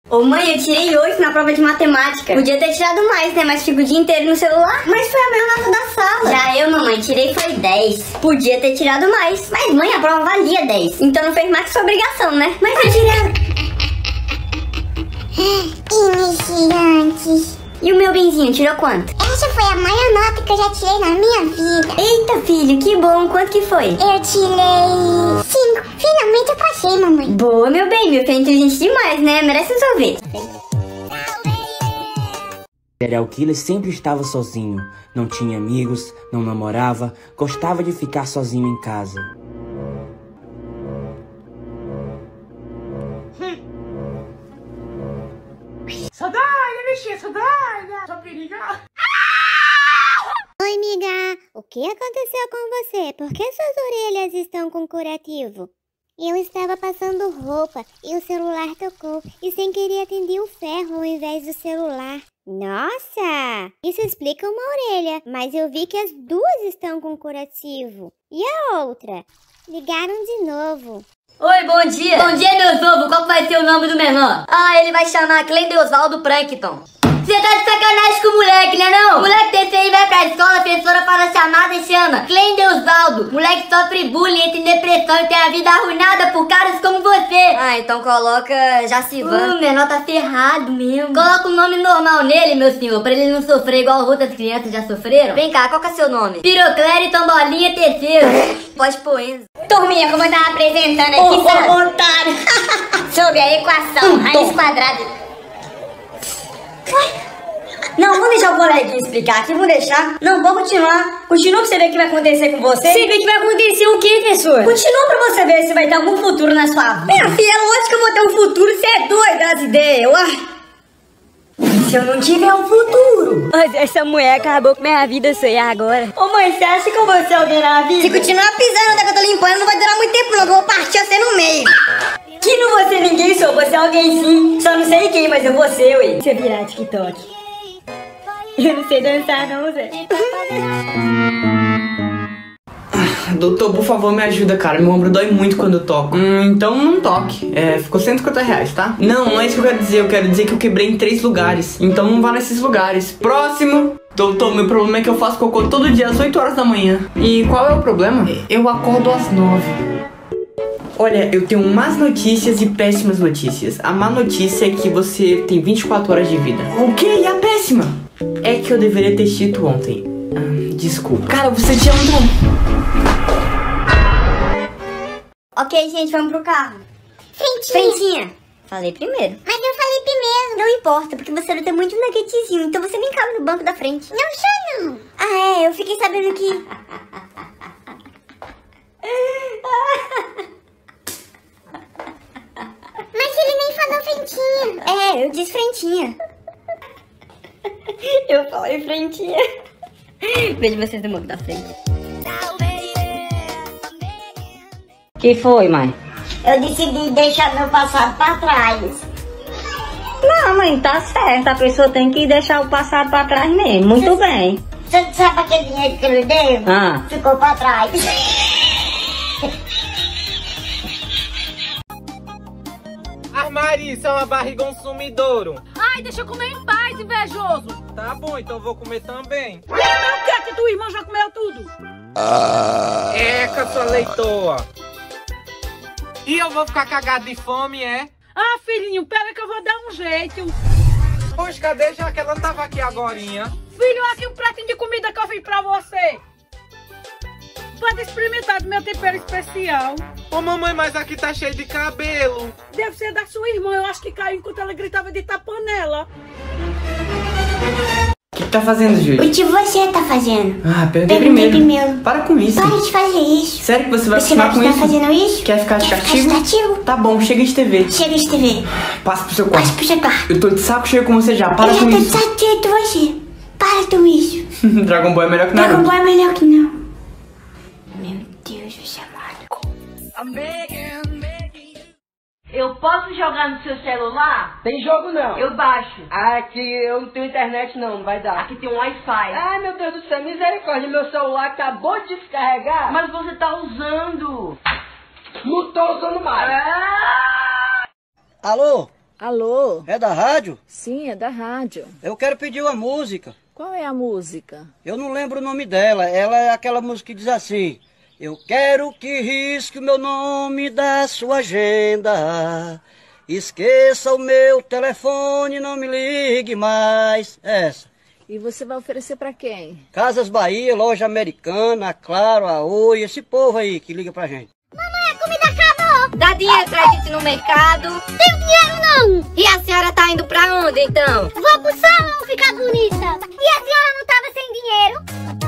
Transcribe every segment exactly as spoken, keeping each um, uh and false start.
Ô mãe, eu tirei oito na prova de matemática. Podia ter tirado mais, né? Mas fico o dia inteiro no celular. Mas foi a mesma nota da sala. Já eu, mamãe, tirei foi dez. Podia ter tirado mais. Mas mãe, a prova valia dez. Então não fez mais que sua obrigação, né? Mas eu tirei... Iniciantes. E o meu benzinho, tirou quanto? Essa foi a maior nota que eu já tirei na minha vida. Eita, filho, que bom. Quanto que foi? Eu tirei cinco. Finalmente eu passei, mamãe. Boa, meu bem. Meu filho é inteligente demais, né? Merece um sorvete. O serial killer sempre estava sozinho. Não tinha amigos, não namorava, gostava de ficar sozinho em casa. Sou doida, bichinha, sou doida. Sou perigosa. Oi, amiga. O que aconteceu com você? Por que suas orelhas estão com curativo? Eu estava passando roupa e o celular tocou e sem querer atendi o ferro ao invés do celular. Nossa! Isso explica uma orelha, mas eu vi que as duas estão com curativo. E a outra? Ligaram de novo. Oi, bom dia. Bom dia, meus novos. Qual vai ser o nome do menor? Ah, ele vai chamar Cleide-Osvaldo Plankton. Você tá de sacanagem com o moleque, né não? O moleque desse aí vai pra escola, a professora faz a chamada e chama Cleide-Osvaldo. Moleque sofre bullying, entra em depressão e tem a vida arruinada por caras como você. Ah, então coloca Jacivan. O menor tá ferrado mesmo. Coloca um nome normal nele, meu senhor, pra ele não sofrer igual outras crianças já sofreram. Vem cá, qual que é seu nome? Piroclériton Bolinha terceiro. Pode pôr Enzo. Turminha, como eu tava apresentando aqui, Ô, sabe? ô, otário. Sobre a equação, Hum, raiz bom. quadrada. Não, vou deixar o coleguinha explicar aqui, vou deixar. Não, vou continuar. Continua pra você ver o que vai acontecer com você. Você vê que vai acontecer o quê, professor? Continua pra você ver se vai ter algum futuro na sua vida. Minha filha, é lógico que eu vou ter um futuro, você é doida das ideias. Uai. Se eu não tiver um futuro. Mas essa mulher acabou com minha vida, isso aí agora. Ô mãe, você acha que eu vou ser alguém na vida? Se continuar pisando onde é que eu tô limpando, não vai durar muito tempo não, que eu vou partir você no meio. Que não vou ser ninguém, sou. Vou ser alguém sim. Só não sei quem, mas eu vou ser, ué. Você virar TikTok. Eu não sei dançar não, Zé. Doutor, por favor, me ajuda, cara. Meu ombro dói muito quando eu toco. Hum, então não toque. É, ficou cento e cinquenta reais, tá? Não, não é isso que eu quero dizer. Eu quero dizer que eu quebrei em três lugares. Então não vá nesses lugares. Próximo. Doutor, meu problema é que eu faço cocô todo dia às oito horas da manhã. E qual é o problema? Eu acordo às nove. Olha, eu tenho más notícias e péssimas notícias. A má notícia é que você tem vinte e quatro horas de vida. O quê? E a péssima? É que eu deveria ter escrito ontem. Ah, desculpa. Cara, você tinha um... Ok, gente, vamos pro carro. Frentinha. Frentinha. Falei primeiro. Mas eu falei primeiro. Não importa, porque você não tem muito nuggetzinho, então você nem cabe no banco da frente. Não sou não. Ah, é, eu fiquei sabendo que... Mas ele nem falou frentinha. É, eu disse frentinha. Eu falei frentinha. Vejo vocês no banco da frente. Que foi, mãe? Eu decidi deixar meu passado pra trás. Não, mãe, tá certo. A pessoa tem que deixar o passado pra trás mesmo. Muito bem. Você sabe aquele dinheiro que ele deu? Ah. Ficou pra trás. Armário, é uma barriga um sumidouro. Ai, deixa eu comer em paz, invejoso. Tá bom, então vou comer também. Não, o que é que tua irmã já comeu tudo? Eca, sua leitoa. E eu vou ficar cagado de fome, é? Ah, filhinho, pera que eu vou dar um jeito. Poxa, cadê? Já que ela tava aqui agorinha. Filho, aqui um pratinho de comida que eu fiz pra você. Pode experimentar do meu tempero especial. Ô mamãe, mas aqui tá cheio de cabelo. Deve ser da sua irmã, eu acho que caiu enquanto ela gritava de tapanela. O que tá fazendo, Júlio? O que você tá fazendo? Ah, perguntei Perguntei primeiro. primeiro. Para com isso. Para de fazer isso. Sério que você vai Você vai continuar com continuar isso? fazendo isso? Quer ficar de Quer castigo? ficar de castigo? Tá bom, chega de T V. Chega de T V. Passa pro seu quarto. Passa pro seu quarto. Eu tô de saco cheio com você já. Para Eu já com tô de isso. saco cheio de você. Para com isso. Dragon Ball é melhor que Dragon Naruto. Ball é melhor que não. Meu Deus, você é maluco. Eu posso jogar no seu celular? Tem jogo não. Eu baixo. Aqui eu não tenho internet não, não vai dar. Aqui tem um Wi-Fi. Ai meu Deus do céu, misericórdia, meu celular acabou de descarregar. Mas você tá usando. Não tô usando mais. Ah! Alô? Alô? É da rádio? Sim, é da rádio. Eu quero pedir uma música. Qual é a música? Eu não lembro o nome dela. Ela é aquela música que diz assim: eu quero que risque o meu nome da sua agenda. Esqueça o meu telefone, não me ligue mais. Essa. E você vai oferecer pra quem? Casas Bahia, Loja Americana, Claro, a Oi, esse povo aí que liga pra gente. Mamãe, a comida acabou! Dá dinheiro pra gente no mercado? Tenho dinheiro não! E a senhora tá indo pra onde então? Vou pro salão ficar bonita! E a senhora não tava sem dinheiro?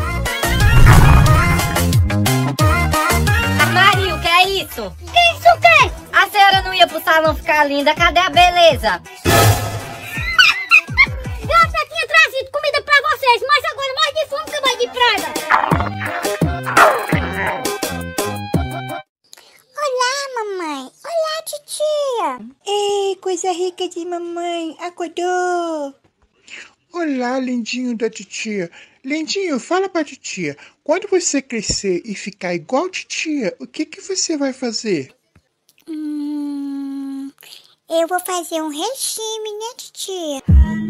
Maria, o que é isso? Que isso o quê? A senhora não ia pro salão ficar linda, cadê a beleza? Eu até tinha trazido comida pra vocês, mas agora mais de fome que mais de praga! Olá, mamãe! Olá, titia! Ei, coisa rica de mamãe, acordou! Olá, lindinho da titia. Lindinho, fala pra titia. Quando você crescer e ficar igual titia, o que que você vai fazer? Hum, eu vou fazer um regime, né, titia?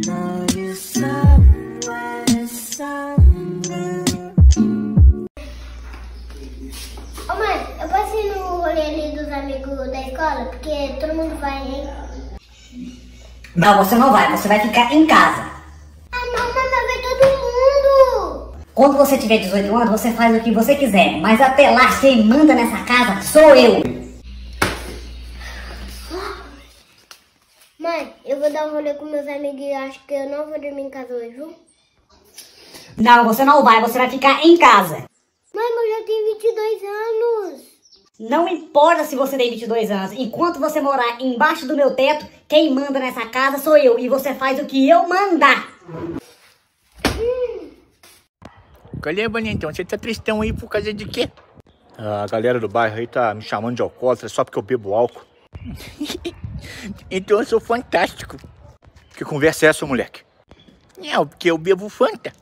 Ô mãe, eu posso ir no rolê ali dos amigos da escola? Porque todo mundo vai, hein? Não, você não vai, você vai ficar em casa. Ah, não, mas vai ver todo mundo! Quando você tiver dezoito anos, você faz o que você quiser, mas até lá quem manda nessa casa sou eu. Mãe, eu vou dar um rolê com meus amigos e acho que eu não vou dormir em casa hoje, viu? Não, você não vai, você vai ficar em casa. Mãe, mas eu já tenho vinte e dois anos. Não importa se você tem vinte e dois anos, enquanto você morar embaixo do meu teto, quem manda nessa casa sou eu e você faz o que eu mandar. Hum. Cadê, Bonitão? Você tá tristão aí por causa de quê? A galera do bairro aí tá me chamando de alcoólatra só porque eu bebo álcool. Então eu sou fantástico. Que conversa é essa, moleque? É, porque eu bebo Fanta.